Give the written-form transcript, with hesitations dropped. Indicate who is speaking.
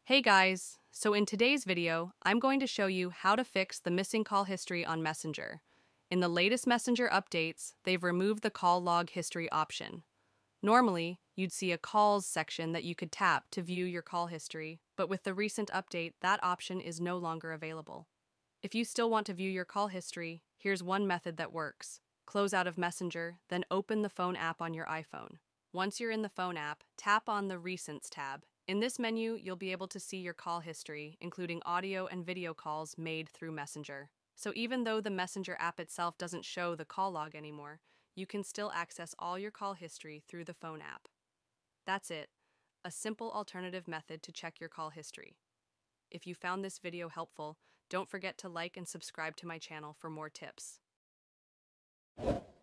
Speaker 1: Hey guys, so in today's video, I'm going to show you how to fix the missing call history on Messenger. In the latest Messenger updates, they've removed the call log history option. Normally, you'd see a calls section that you could tap to view your call history, but with the recent update, that option is no longer available. If you still want to view your call history, here's one method that works. Close out of Messenger, then open the phone app on your iPhone. Once you're in the phone app, tap on the Recents tab. In this menu, you'll be able to see your call history, including audio and video calls made through Messenger. So even though the Messenger app itself doesn't show the call log anymore, you can still access all your call history through the phone app. That's it, a simple alternative method to check your call history. If you found this video helpful, don't forget to like and subscribe to my channel for more tips.